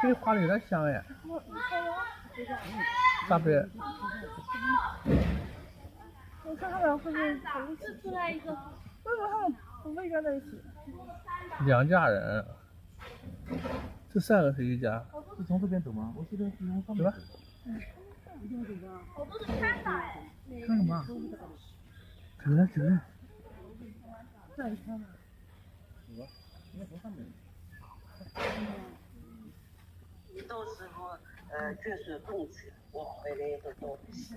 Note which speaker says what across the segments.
Speaker 1: 这里画的有点像哎。咋不？
Speaker 2: 我看他俩会不会跑一起出来一个？为什么他们不围着在一起？
Speaker 1: 两家人。这三个是一家。
Speaker 3: 是从这边走吗？我记得是从上面走。
Speaker 2: 好多是Panda哎。
Speaker 3: 看什么？
Speaker 1: 走了走了。
Speaker 2: 这一看呢？
Speaker 3: 走吧，应该从上面。
Speaker 4: 你到时候就是动起来，我回来都动不起。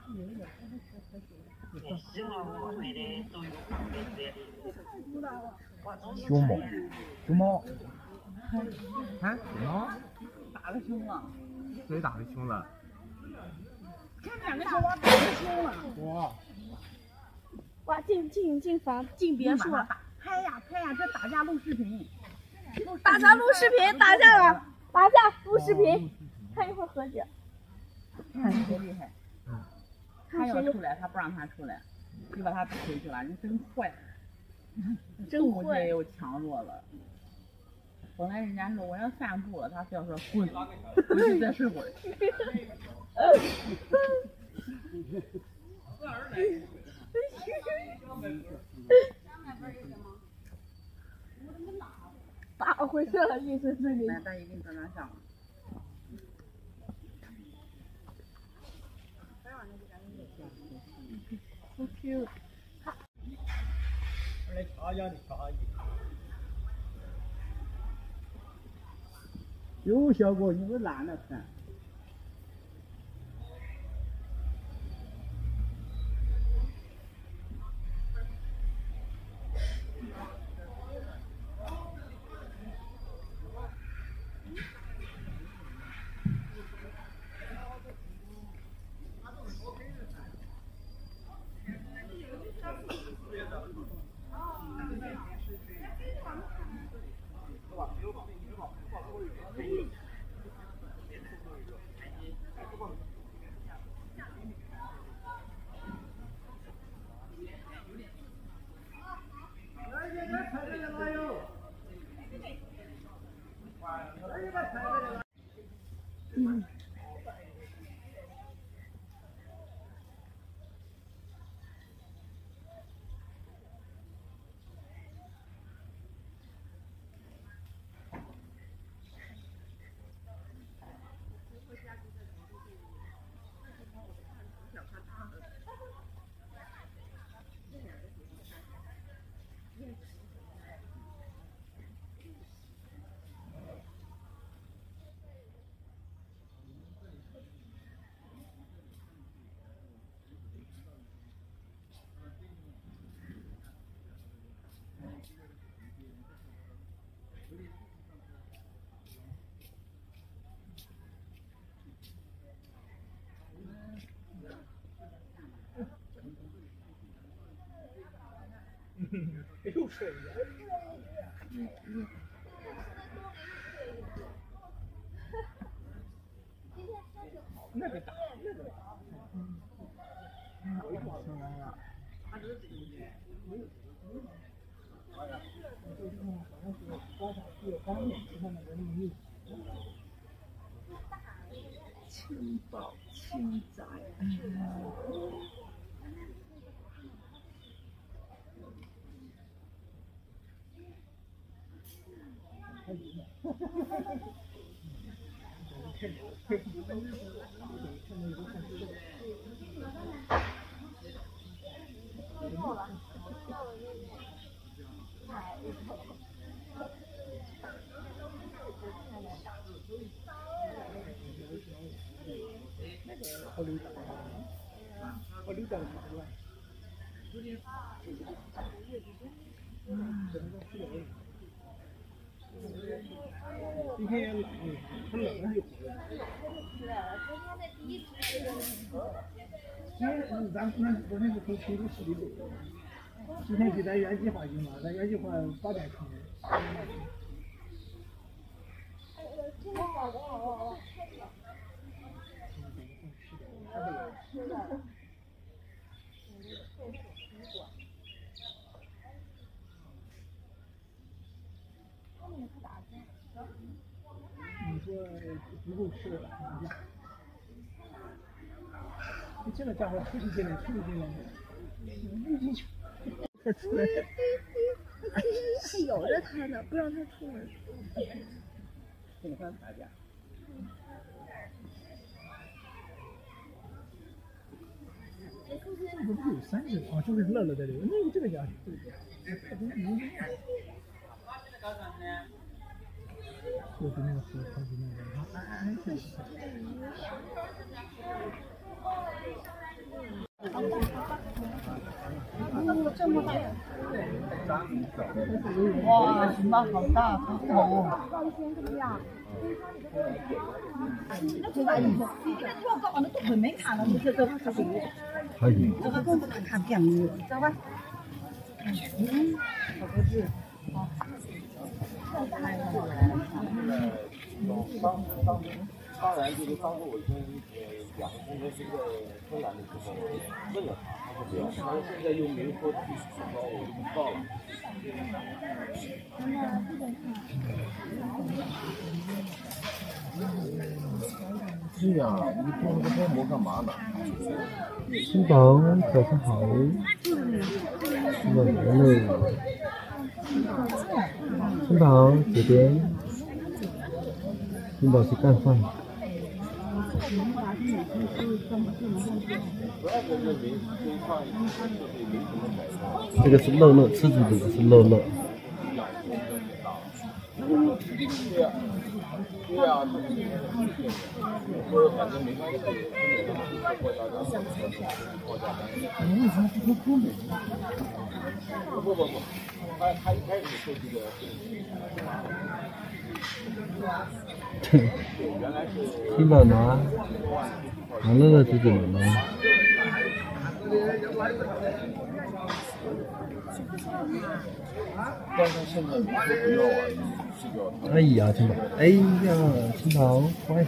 Speaker 4: 你希望我回来都有方便在里面。
Speaker 1: 熊猫，熊猫。
Speaker 3: 啊？熊猫？
Speaker 2: 打了熊了。
Speaker 3: 谁打的熊了？
Speaker 2: 看两个熊猫打了熊了。
Speaker 3: 哇！
Speaker 2: 哇，进房进别墅了。拍呀，这打架录视频。打架录视频，打架了，打架录视频，看一会儿和解。
Speaker 4: 看谁厉害。他要
Speaker 2: 谁
Speaker 4: 出来，他不让他出来，就把他打回去了，人真坏。
Speaker 2: 真
Speaker 4: 动物界又强弱了。本来人家说我要散步了，他非要说滚，回去再睡会儿。
Speaker 2: 打回去了，意思是你。
Speaker 4: 那他一定在那想。
Speaker 2: 不 Q。
Speaker 3: 来查一下，你查一下。有效果，你们懒得看。又睡一觉。那个大，那个大。我一看出来了。他这是没有。好像是观察这个方面，其他那个没有。
Speaker 2: Qing Bao Qing Zai。
Speaker 3: 我溜达，我溜达了好久。今天也冷，他冷了就回来。咱昨天是从成都市里走的，今天给咱原计划行吗？咱原计划8点出门。 你说不够吃了，你这个家伙出去进来，入进去，快出来！
Speaker 2: 还咬着它呢，不让它出门。
Speaker 3: 跟他打架。这不是有3只啊？就是乐乐在这个，那个这个家伙，就是那个盒子那个，哎，
Speaker 2: 这么大！
Speaker 4: 哇，那好大，好好。
Speaker 2: 那这个跳高，那都很没看了，这个是谁？
Speaker 1: 可以。
Speaker 2: 这个更不能看电视，走吧。
Speaker 4: 可不是。
Speaker 5: 当然，就是当时我跟2个同学是在芬兰的时候问了他，他说不要，但是现在又没说去取消，我就不知道了。对呀，你做那个包膜干嘛呢？
Speaker 1: 金宝早上好，晚安喽。金宝这边，金宝去干饭。这个是乐乐，吃主这个是乐乐。
Speaker 5: 对呀，说反正没关系，
Speaker 3: 你为什么不说中美？
Speaker 5: 不，他一开始说这个，原来是
Speaker 1: 金宝拿乐乐这种的吗？
Speaker 5: 但是现在你说不要啊，这个。
Speaker 1: 哎呀，金宝，哎呀，金宝，乖，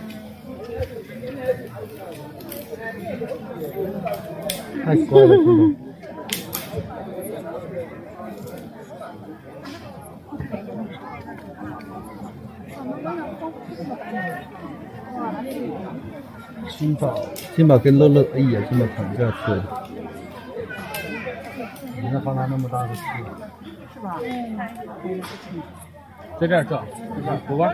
Speaker 1: 太乖了，金宝。金宝跟乐乐，哎呀，金宝躺下去了。你看放他那么大的吃，
Speaker 4: 是吧？
Speaker 1: 在这儿照，走吧。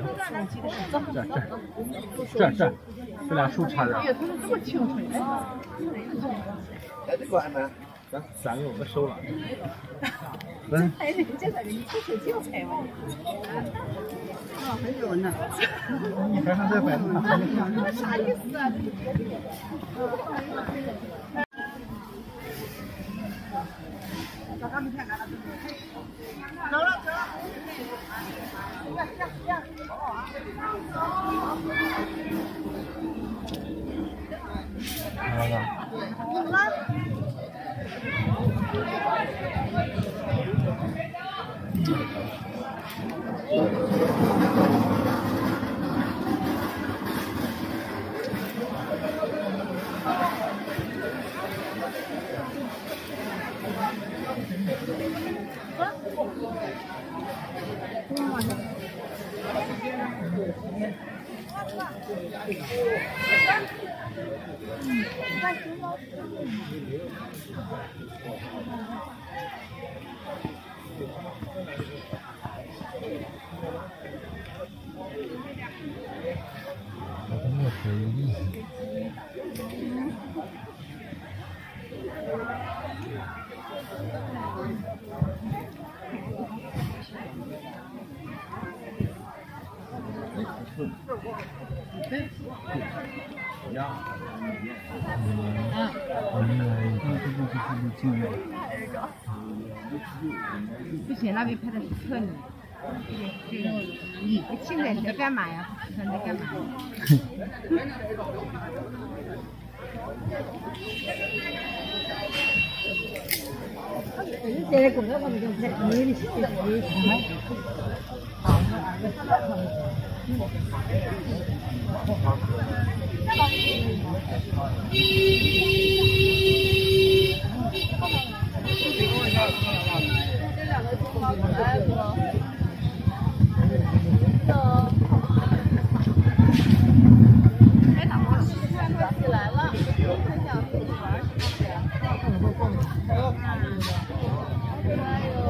Speaker 1: 这，这俩树插着。
Speaker 4: 哎呀，他们这么清纯。
Speaker 5: 哎，这个还蛮，
Speaker 1: 咱有的收了。
Speaker 4: 哎，这个你不手精彩吗？啊，很有呢。
Speaker 3: 你还能在百度上看见？
Speaker 4: 啥意思啊？走了。
Speaker 1: 好了。
Speaker 4: 不行，那边拍的是侧面。你现在在干嘛呀？你在干嘛？
Speaker 2: 在广告上面就拍，你的心里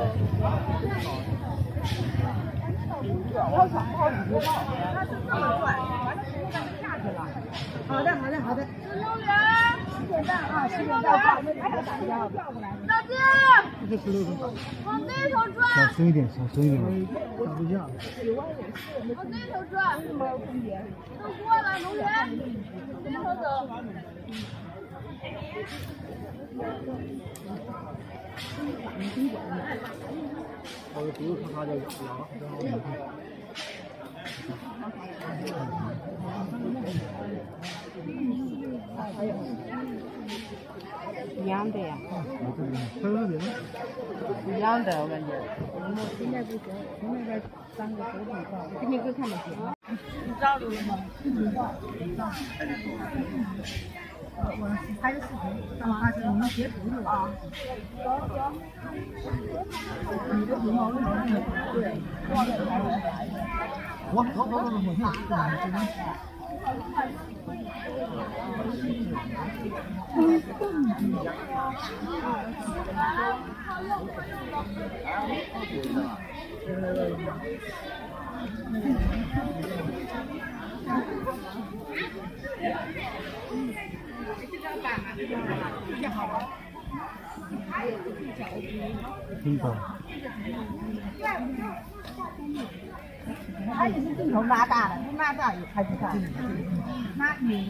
Speaker 3: 好长好长，它是这么转，完了之后它就下去了。好的好的好的。运动员，10点半啊，10点半，我们还要打架，调过来。小静，这是16分。往那头转。小声一点，小声一点。打不架。往那头转。都过了，龙源，往那头走。我的鼻子咔咔就痒，
Speaker 4: 痒的呀，痒的我感觉。我现在不行，从那边3个手指上，肯定都看得见。你照住了吗？我拍的视频，然后他是你们截图是吧？你的睫毛对，我Qing Bao。他也是镜头拉大的，不拉大也拍不上。拉你，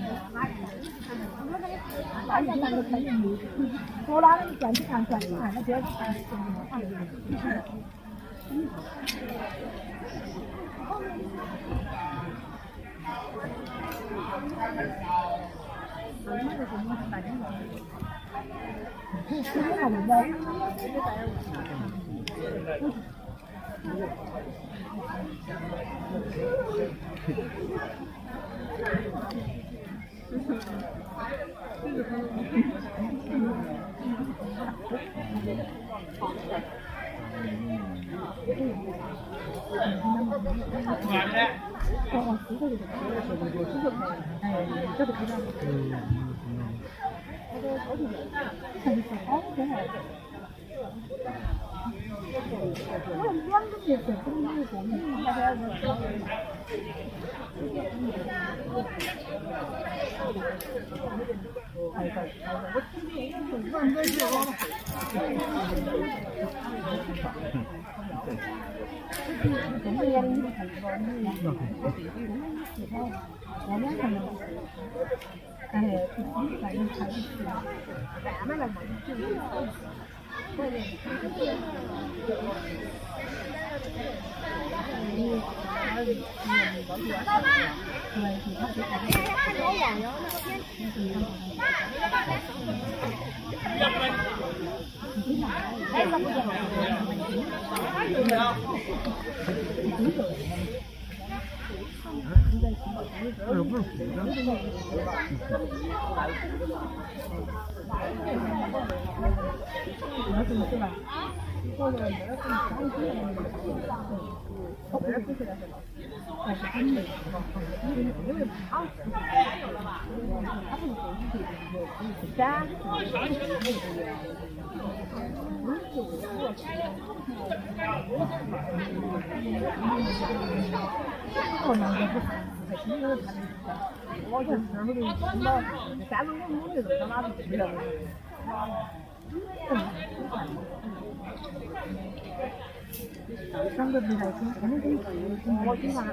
Speaker 4: 拉你那个可以你，多拉那个转去看，那不要看，看这个。3个比赛中，肯定可以我经常。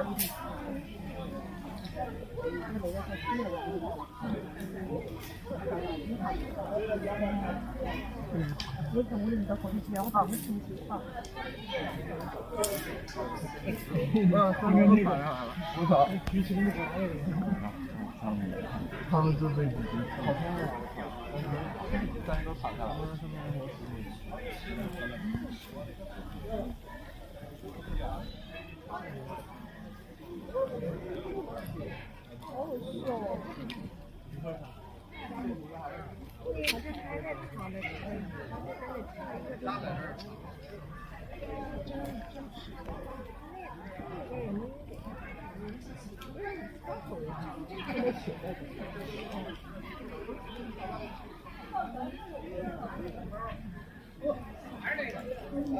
Speaker 4: 我从我们的红旗要好，红旗好。
Speaker 1: 应该你跑上来了，多少？举起那个来了。他们这辈子好痛啊！咱都躺下了。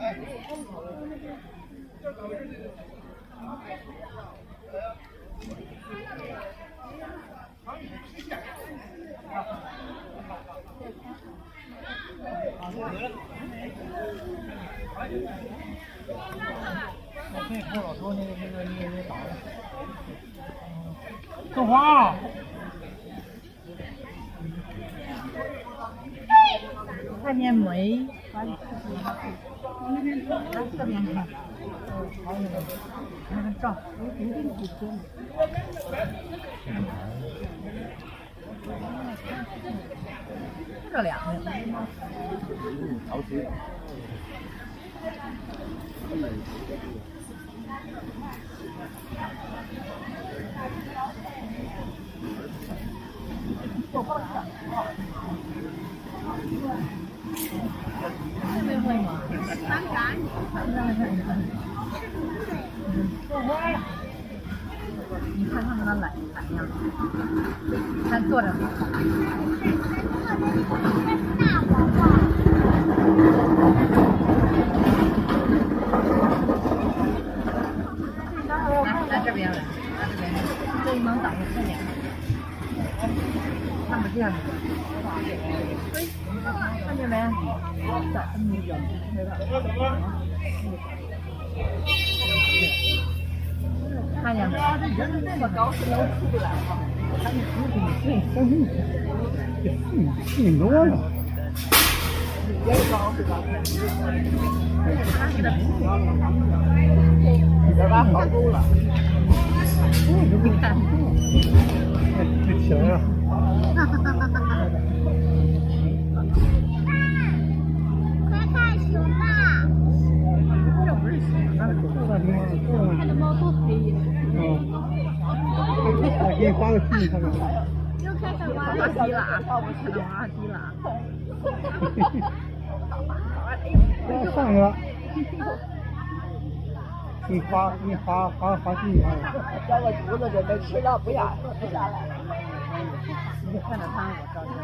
Speaker 1: 种花。
Speaker 3: 看见没？来这边看。那个照，这两个。
Speaker 5: 好吃。
Speaker 3: 你看他们的懒样，看坐着。来这边来，这一能挡着看见，看不见。看见没？看见没？这么高是要出不来吗？
Speaker 1: 挺多的。
Speaker 3: 也高是吧？这把好够了。你看，
Speaker 1: 太强了。
Speaker 2: 快看熊吧！
Speaker 3: 这不是熊，那是狗。
Speaker 2: 看这猫多黑呀！
Speaker 1: 我给你发个视频看看。
Speaker 2: 又开始挖
Speaker 3: 滑梯了啊！我看到滑梯了啊！
Speaker 1: 上去了。给你发视频看看。
Speaker 3: 这个竹子准备吃了，不下来。你看着他，我照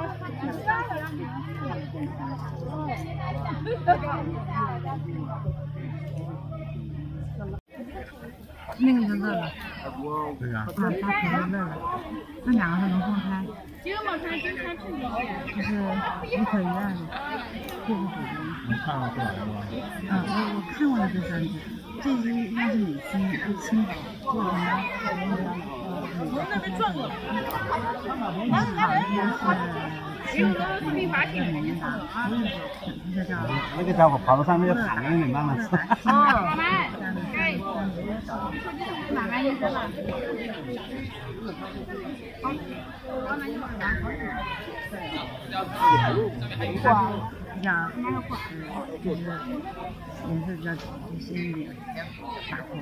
Speaker 3: 那个就乐乐，
Speaker 1: 对呀。
Speaker 3: 他可是乐乐，那两个是能分开，就是一可一二的，这是虎的。
Speaker 1: 你看过这两个吗？
Speaker 3: 我看过了这三只，这只应该是美心，是青岛，做什么？从那边转过来。青岛的美年达，
Speaker 1: 那个家伙跑到上面就喊了，你慢慢吃。
Speaker 2: 哪个颜色了？
Speaker 3: 呀，就是颜色比较鲜一点，大口。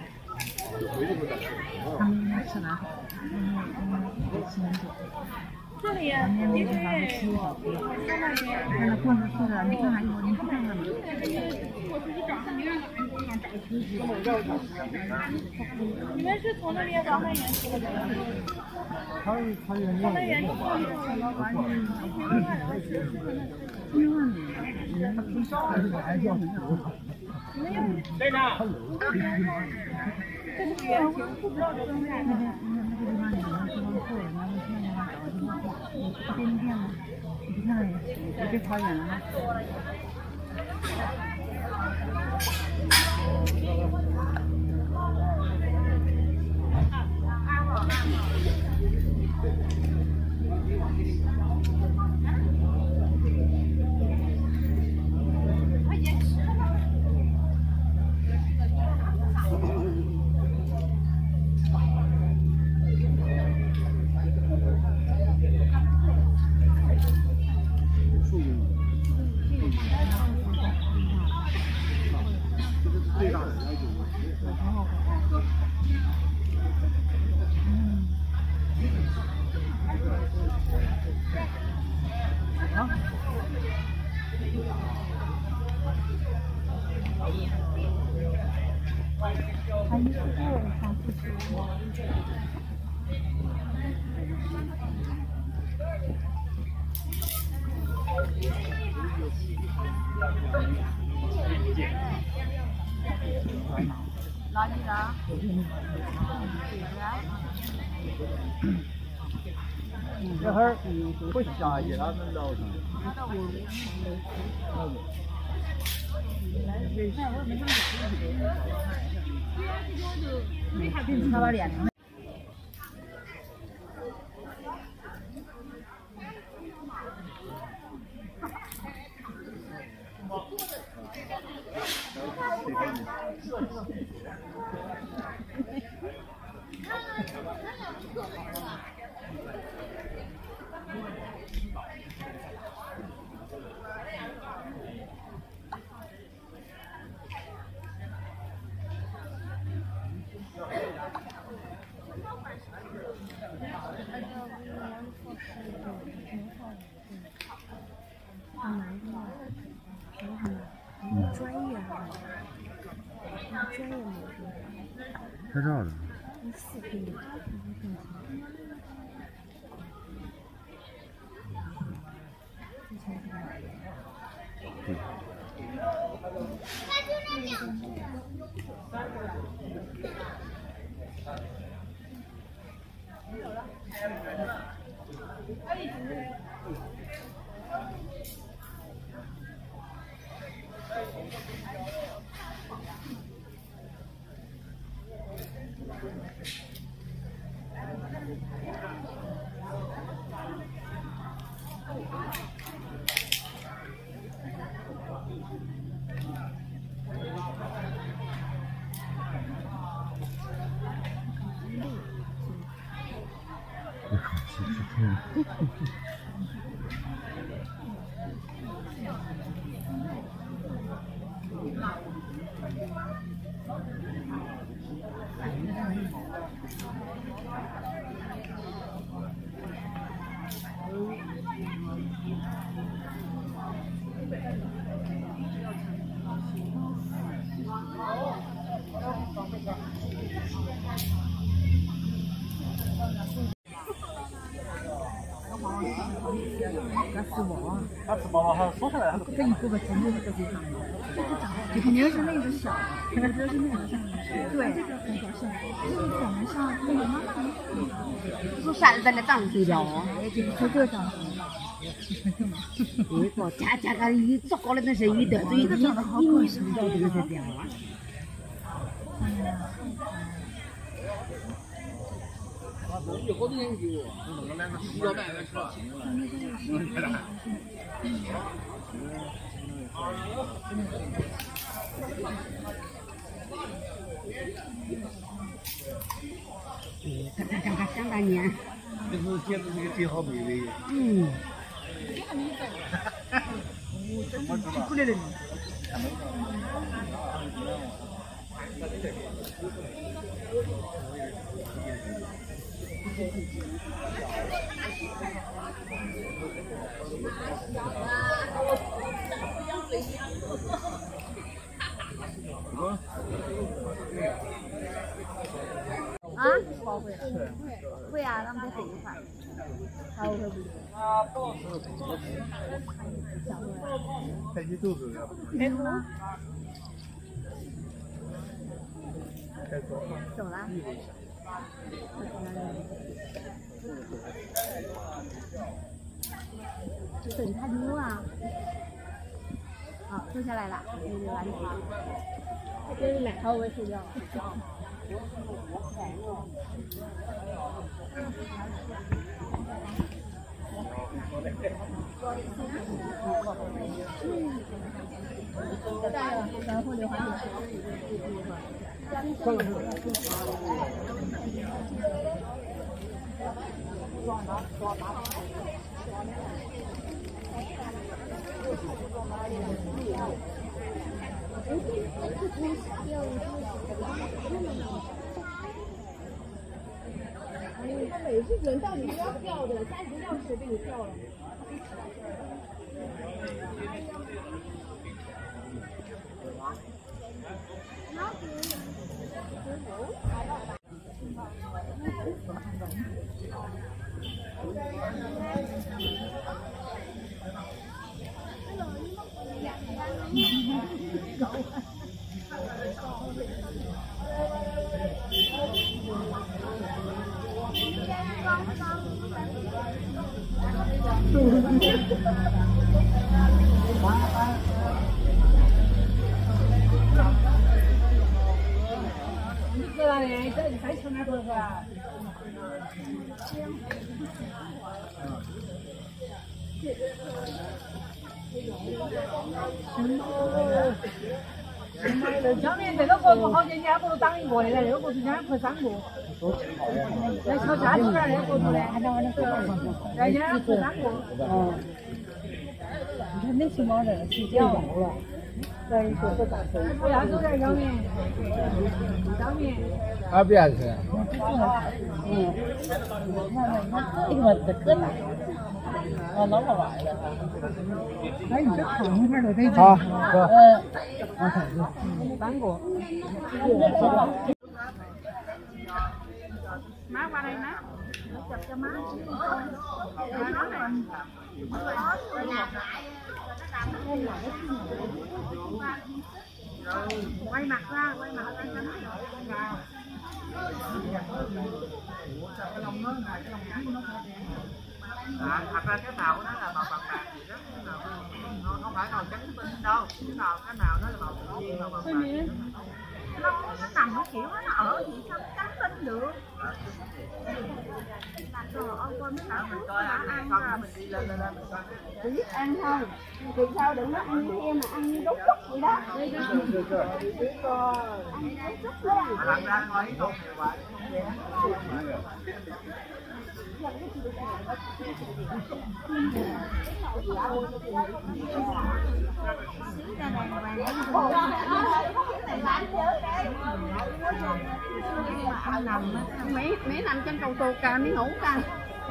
Speaker 3: 他们应该吃完好，吃很久。
Speaker 2: 这里，
Speaker 3: 旁边那个地方是吃小鸡，那棍子吃的，你看看一会儿，你去看看吧。
Speaker 2: 你们是从那边往那边去的？
Speaker 1: 他原
Speaker 2: 从那边去
Speaker 3: 这跑远了吗？
Speaker 2: 哪里的？
Speaker 1: 这会儿不下去，他们老上。
Speaker 3: 他把脸。
Speaker 2: 专业模式。
Speaker 1: 拍照的。
Speaker 2: 4可以。
Speaker 1: 他吃饱了，他缩下来，他
Speaker 3: 这一个吧，真的是非常这肯定是那个小，我觉得是那个上面。对，这个很小小，就是长得像那个妈妈。
Speaker 2: 说啥子在那长水了哦？
Speaker 3: 这个长得。
Speaker 2: 我说家个一做好了那是一的，所以你受到这个是这样啊。
Speaker 5: 有好多人给我，弄个两个洗脚板来吃。
Speaker 2: 想当年。
Speaker 5: 这是简直是个绝好妹妹。
Speaker 2: 嗯。
Speaker 5: 我知道。
Speaker 3: 过来了。
Speaker 2: 啊？会啊，咱们得等一会儿。还会不会？
Speaker 1: 开起肚子了。
Speaker 2: 开头。
Speaker 1: 开走。
Speaker 2: 走了。等他溜啊！好，坐下来了，那就完成了。这是哪号位睡觉？然后刘海他每次人到你都要掉的，家里的钥匙被你掉了。
Speaker 3: 嘛的，这再从哪过去啊？上面这个国度好几年不如长一个的，这个国度现在快3个。那朝下这边那个国度呢？那现在快3个。你看那熊猫这睡觉了。对，就是大腿。不要走在上面，上面。
Speaker 1: 啊，不要去。
Speaker 4: 这个是疙瘩。我老好玩的。
Speaker 3: 哎，你这长块都得
Speaker 1: 好，
Speaker 3: 3个。
Speaker 2: má qua đây má chụp cho má quay mặt ra cho má.
Speaker 6: Thật ra cái màu của nó là màu vàng vàng gì đó, nó không phải màu trắng tinh đâu, cái màu nó là màu tự nhiên, màu vàng.
Speaker 2: Nó nằm cái kiểu đó, nó ở thì sao trắng tinh được. Trời ơi, con mấy bạn
Speaker 6: Mình coi ăn này, con mình đi lên mình coi.
Speaker 2: chỉ biết ăn thôi, thì sao đừng nó ăn như em mà ăn như đốt chút vậy đó. Ăn như đốt chút đó.
Speaker 6: Làm ra coi ít con nhiều quá.
Speaker 2: Ăn nằm mấy nằm trên cầu tuột kìa, mấy ngủ kìa.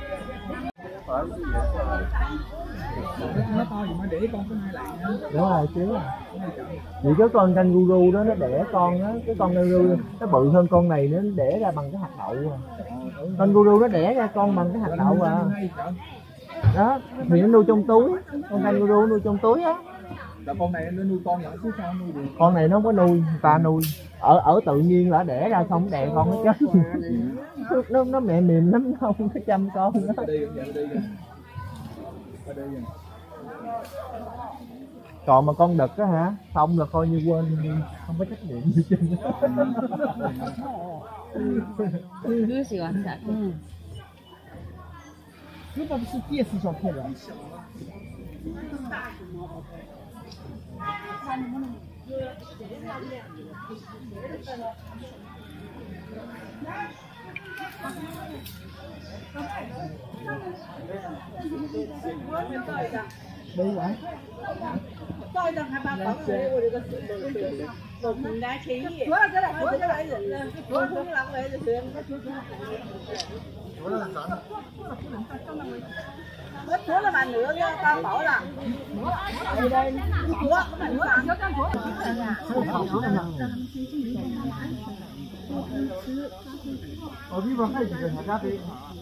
Speaker 3: Nó to gì mà để con có 2 lại nữa.
Speaker 1: Đúng rồi chứ. Vì cái con kangaroo đó nó đẻ con á, cái con kangaroo nó bự hơn con này nữa, nó đẻ ra bằng cái hạt đậu à. Kangaroo nó đẻ ra con bằng cái hạt đậu à. Đó, thì nó nuôi trong túi, con kangaroo nuôi trong túi á.
Speaker 3: Là con này nó nuôi con nhỏ chứ sao nuôi được.
Speaker 1: Con này nó không có nuôi, người ta nuôi. Ở tự nhiên là đẻ ra không đẻ con nó chết. Nó mẹ mềm lắm, không có chăm con đó. Còn mà con đực á hả, xong là coi như quên, không có trách nhiệm gì trên đó.
Speaker 4: 你喜欢啥？
Speaker 3: 这不是电视照片的。没完。
Speaker 4: 照一张还把房子我这个我们来建议。
Speaker 3: 过来人了，
Speaker 4: 我从哪来的是？我做了蛮热的，把包了。做，蛮热。
Speaker 1: ở đi vào hay chỉ cần ra đi.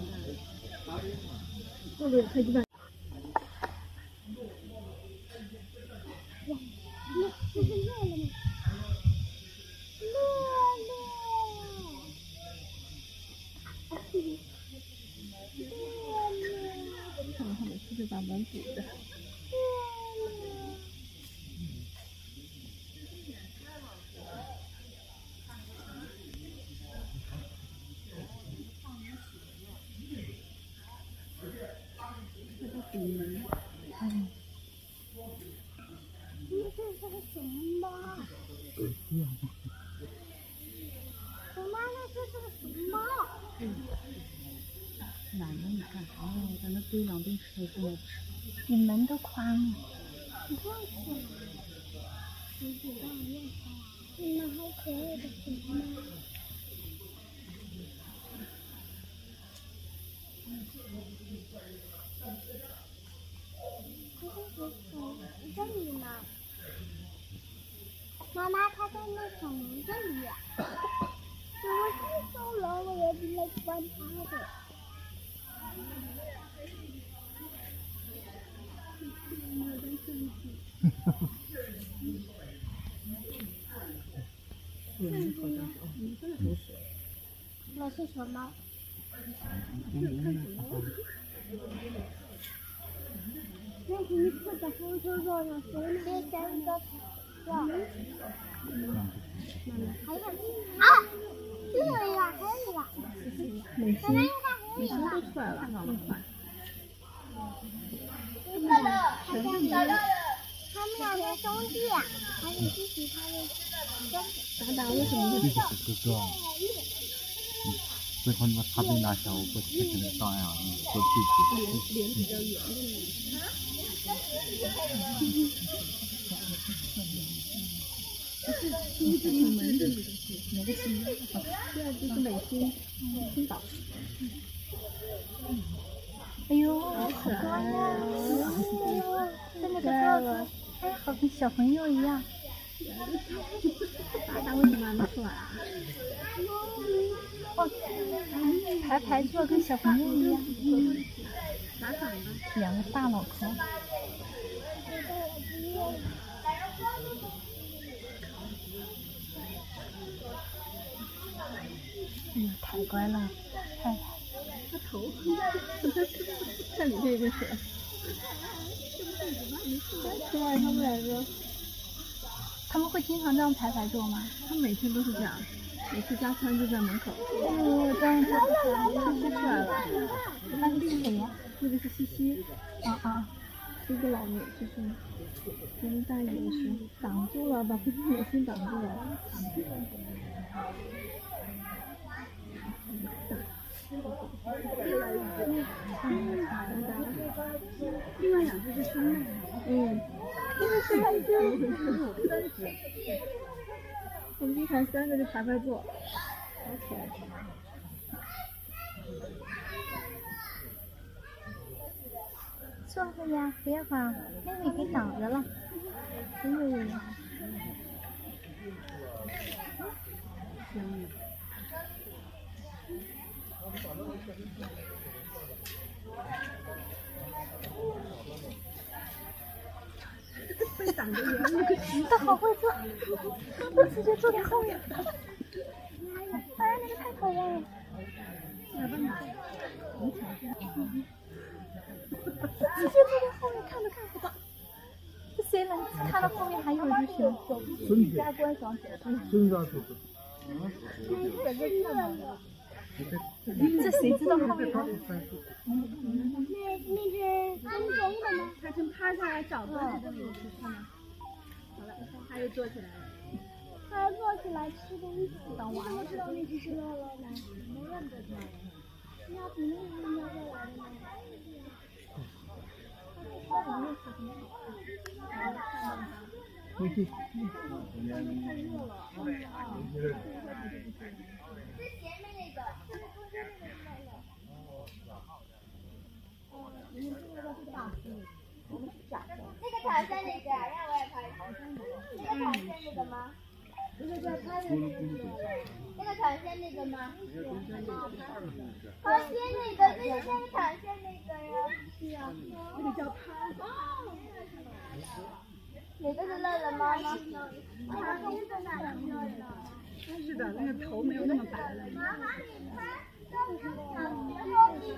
Speaker 2: Hãy subscribe cho kênh Ghiền Mì Gõ để không bỏ lỡ những video Mama, 它在那小门这里。我太瘦了，我也不来管它的。那是什么？那是一个的红色肉的，谁三个？还有啊，这个。
Speaker 4: 已经都出来了，好快。
Speaker 2: 找到了，他们两个兄弟，还有弟弟，他们
Speaker 4: 达达为什么就
Speaker 5: 哥哥，最后那个他被拿小，我不是跟他当呀，说自己
Speaker 4: 脸比较圆的这是门的哪个星？对，就是美星，青岛。
Speaker 2: 哎呦，好可爱呀！在那个座子，哎，好跟小朋友一样。
Speaker 4: 达达为什么还没出来啊？
Speaker 2: 哦，排坐跟小朋友一样。
Speaker 4: 咋长的？
Speaker 2: 两个大脑壳。哎呀，太乖了，太太。
Speaker 4: 他头，看里面有个水。
Speaker 2: 对啊，他们两个，他们会经常这样排坐吗？
Speaker 4: 他每天都是这样，每次加餐就在门口。
Speaker 2: 哦，这样子，
Speaker 4: 西西出来了。
Speaker 2: 那是谁呀？
Speaker 4: 那个是西西。
Speaker 2: 啊，
Speaker 4: 是一个老美，就是跟大爷说挡住了，把眼睛挡住了。另外两只是兄妹。因为是3只，我们一团3个就排坐，好可爱。
Speaker 2: 坐着呀，不要把妹妹给挡着了。
Speaker 4: 被挡着人，
Speaker 2: 他好会坐，我直接坐在后面。哎，那个太讨厌了。直接坐在后面看都看不到。这谁能看到后面还有一只熊？加观赏者。这谁知道后面？那只跟踪的吗？
Speaker 4: 它正趴下来找东西的那只，看到？好了，它又坐起来了。
Speaker 2: 它坐起来吃东西。等完了知道那只是乐乐吗？没认得它。要比那只喵过来的吗？
Speaker 1: 回去。
Speaker 2: 那个长山那个，让我也拍。那个长山那个吗？那个长线那个吗？长线那个，那个长线那个呀。是啊，那个叫潘。哪个是乐乐妈妈？长线在哪里？
Speaker 4: 是的，那个头没有那么白了。
Speaker 2: 妈妈，你看，这是长线后地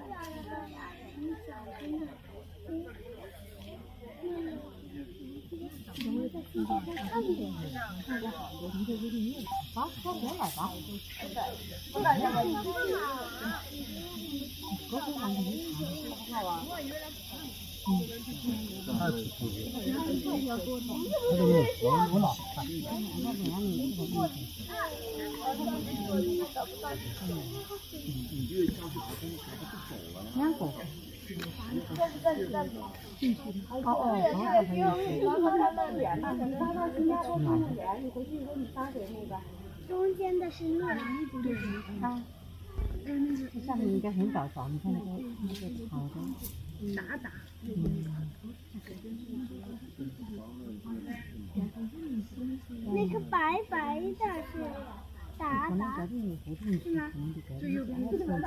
Speaker 1: 好，快点来吧。
Speaker 2: 中间的是乐，
Speaker 1: 啊，下面应该很早找，你看那个草的。
Speaker 4: 达达。
Speaker 2: 那个白白的是达达，
Speaker 1: 是吗？
Speaker 4: 最右边
Speaker 2: 那个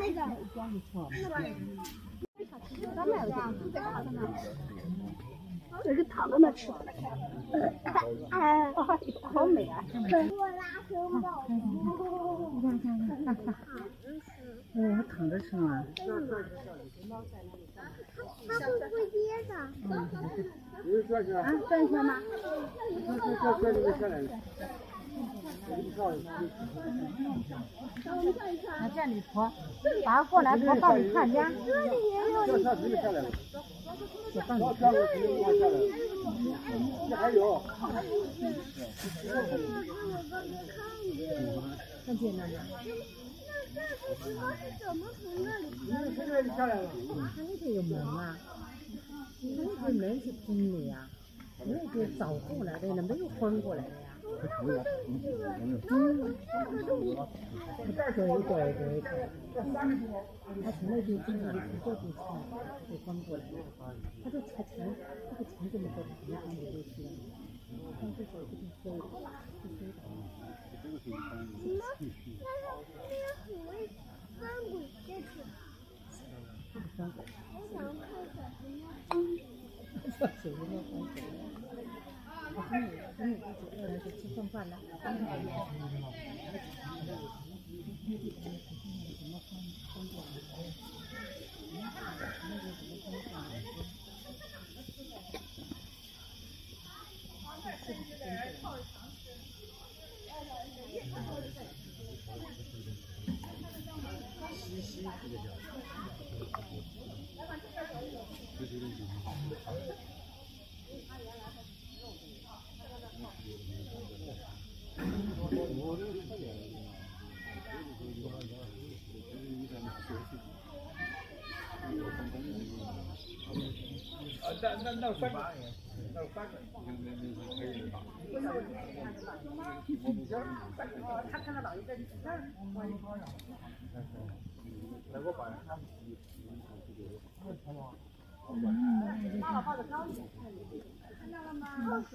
Speaker 4: 这个躺在那吃。
Speaker 2: 哎，
Speaker 4: 好美啊！
Speaker 2: 我拉熊抱。
Speaker 4: 哦，躺着吃吗？
Speaker 2: 它会不会跌的？
Speaker 4: 啊，转一圈吗？
Speaker 3: 那这里婆，爸过来婆帮你看家。
Speaker 2: 这里也有一只。
Speaker 5: 还有。
Speaker 3: 看见了吗？
Speaker 2: 它是怎么从那里
Speaker 3: 下来了？那个有门啊，那个门是空的呀，那个找过来的了，没有翻过来的呀。对，他从那边进来，从这边出来，就翻过来了。他就才那个墙这么高，没翻过去了。但是手不是收的，不收的。
Speaker 2: 什么？那个很会翻滚下去。我想看小熊猫。
Speaker 3: 中午就饿了，就吃剩饭了。
Speaker 6: 那三个。
Speaker 3: 他看得到一个这儿。抱着高一点。看到了吗？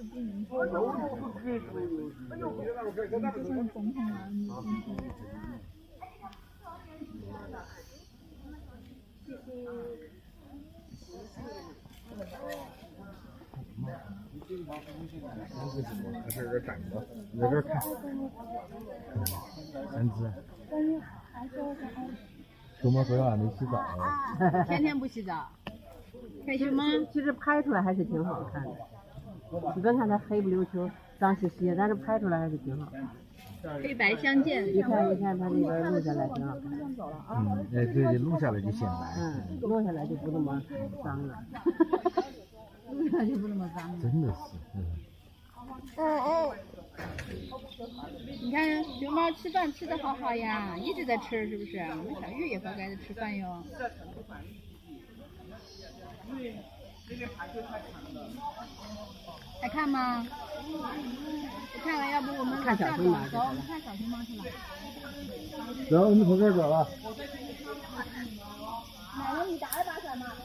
Speaker 5: 那个什么，还是有点赶着，你在这儿看。三只。熊猫昨天晚上没洗澡啊。
Speaker 4: 天天不洗澡，开心吗？
Speaker 3: 其实拍出来还是挺好看的。你别看它黑不溜秋、脏兮兮的，但是拍出来还是挺好看的。
Speaker 4: 黑白相间。
Speaker 3: 一看它那边录下来挺好看的。
Speaker 5: 哎，对，录下来就显白。
Speaker 3: 录下来就不那么脏了。录下来就不那么脏了。
Speaker 5: 真的是。
Speaker 4: 你看熊猫吃饭吃的好好呀，一直在吃，是不是？我们小玉也该该吃饭哟。还看吗？不看了，要不我们
Speaker 3: 看小熊猫去
Speaker 4: 走，我们看小熊猫去了。
Speaker 5: 行，我们从这儿走了。
Speaker 2: 奶奶，你打了把伞吗？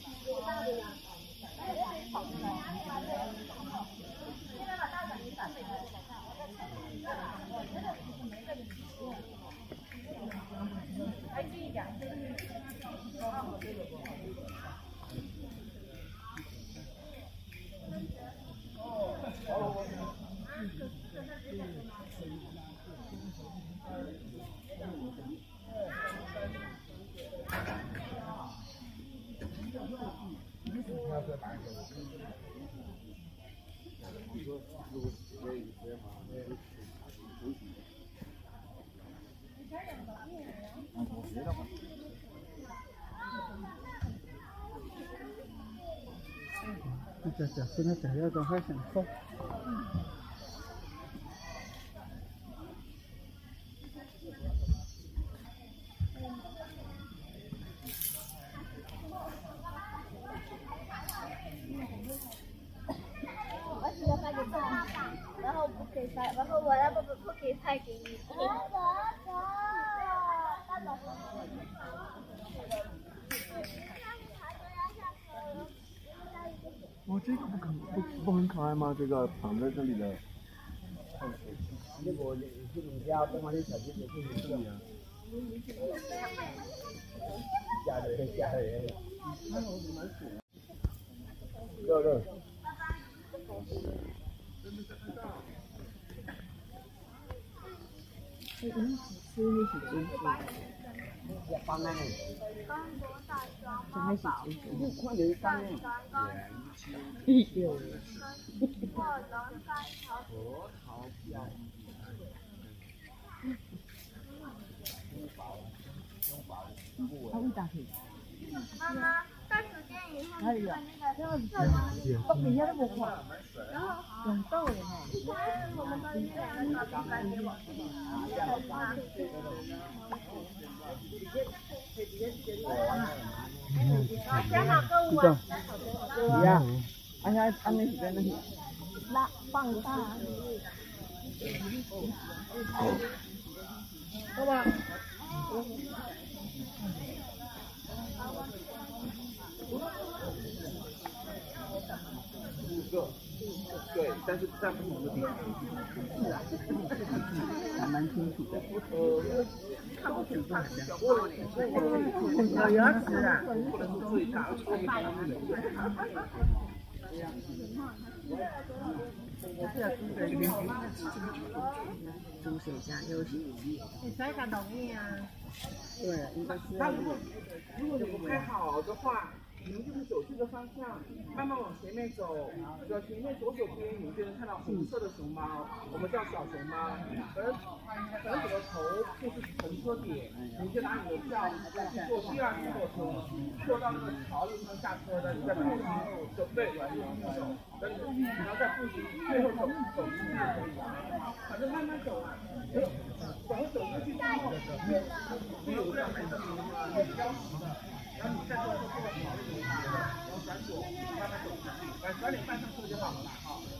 Speaker 3: 这现在想要的还想瘦。
Speaker 2: 我只要发给爸爸，然后不给发，然后我让爸爸不给发给你。
Speaker 5: 哦，这个不很可爱吗？这个躺在这里的。
Speaker 1: 这个这种家东方的小鸡子就是这样。吓人。这。帮那个。
Speaker 3: 这还是
Speaker 1: 就快点上面。
Speaker 2: 核桃
Speaker 3: 大腿。
Speaker 2: 妈妈，大酒店以后那个
Speaker 3: 北京都不错，
Speaker 2: 然后
Speaker 3: 挺逗的呢。
Speaker 2: 我们到那边来找饭给我。加上购物啊。
Speaker 1: dạ anh đi cái này
Speaker 2: là bằng ta.
Speaker 1: các bạn
Speaker 6: 对，但是在不同的地方，
Speaker 1: 还蛮清楚的。
Speaker 6: 看不清楚，小过了点，
Speaker 1: 有牙齿的。
Speaker 6: 不能说最大，聪明。
Speaker 3: 猪水加优势。
Speaker 1: 你塞个东西啊？对，应该是。
Speaker 6: 但如果你不拍好的话，你们就是走这个方向，慢慢往前面走，走前面左手边，你们就能看到红色的熊猫，我们叫小熊猫。而你的头就是乘车点，你就拿你的票去坐第二次坐车，坐到那个桥路上下车的，你再步行走，对，然后再步行，最后走出去就可以了。反正慢慢走啊，走出去之后，你有这样的一个标识的。然后你再坐这个桥路，然后转左，慢慢走出去，转点半上车就好了嘛，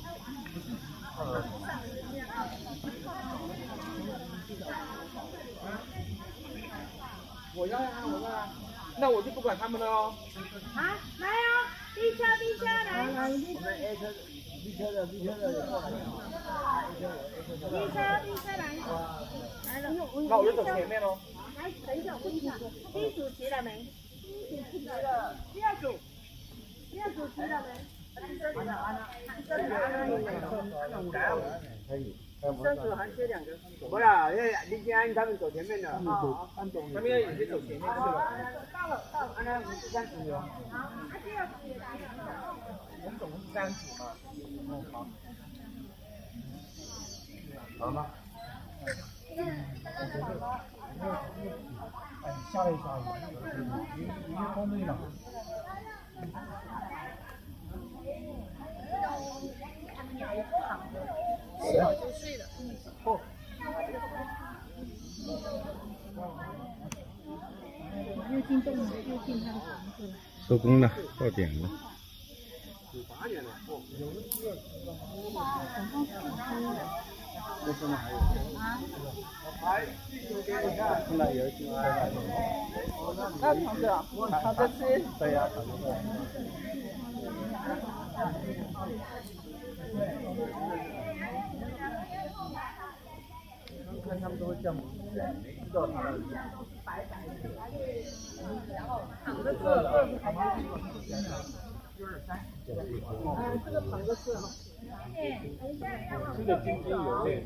Speaker 6: 我要呀，那我就不管他们了哦。
Speaker 2: 啊，来啊！B车来。
Speaker 1: 来，B车的。
Speaker 2: B车来。来了。
Speaker 6: 那我就走前面喽。
Speaker 2: 来，等一下，我问一下，B组齐了没？第二组齐了没？
Speaker 1: 三组还缺2个。不了，因为李静安他们走前面的。
Speaker 6: 好，他们要有些走前面的。
Speaker 2: 到了。
Speaker 1: 那我们是3组哟。
Speaker 2: 好，第二组也来了。
Speaker 6: 我们总共是3组嘛。好。好了吗？
Speaker 1: 下一下，你光对了。
Speaker 2: 我就睡了。
Speaker 6: 哦。
Speaker 3: 又进洞了，又进他的房子了。
Speaker 7: 收工了，到点了。
Speaker 6: 98年了，哦，
Speaker 1: 这上面还有。
Speaker 6: 来，
Speaker 1: 现在有几个？
Speaker 6: 那长着啊，长着吃。
Speaker 1: 对呀，长着吃。看他们都会这样，知道他们。
Speaker 6: 躺着吃，这是还是这个躺着吃哈。吃的津津有味。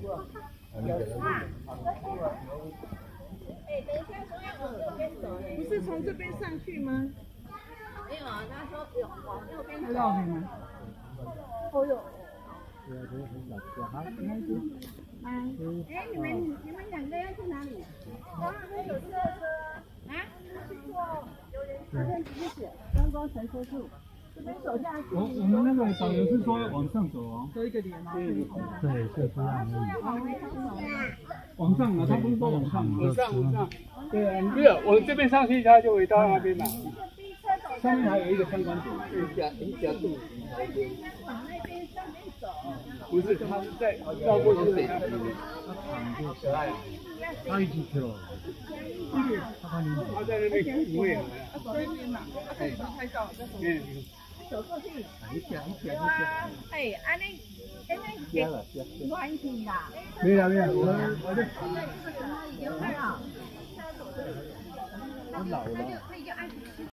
Speaker 3: 不是从这边上去吗？
Speaker 2: 没有啊，他说有往右边走。
Speaker 3: 绕的吗？
Speaker 2: 哦哟。
Speaker 3: 哎，你们2个要去哪里？
Speaker 2: 刚刚有车
Speaker 3: 啊？
Speaker 2: 去坐有人车跟直接写，刚刚才说住。这边走下去。
Speaker 8: 我们那个导游是说要往上走哦。
Speaker 3: 多一个点吗？
Speaker 8: 对，是这样。
Speaker 2: 往回走。
Speaker 8: 往上啊，他不是说往上吗？
Speaker 6: 往上。
Speaker 8: 对啊，不是我这边上去，他就会到那边嘛。上面还有一个参观点。
Speaker 6: 一家渡。
Speaker 2: 往那边上面走。
Speaker 8: 不是，他是在绕过去的。
Speaker 7: 他一起去了。
Speaker 8: 他在那边不会。
Speaker 3: 走那边嘛，可以拍照。
Speaker 2: 走过去。
Speaker 3: 哎，安尼，
Speaker 2: 暖气啦。
Speaker 8: 没有，
Speaker 2: 我这已经快了。
Speaker 7: 我老了。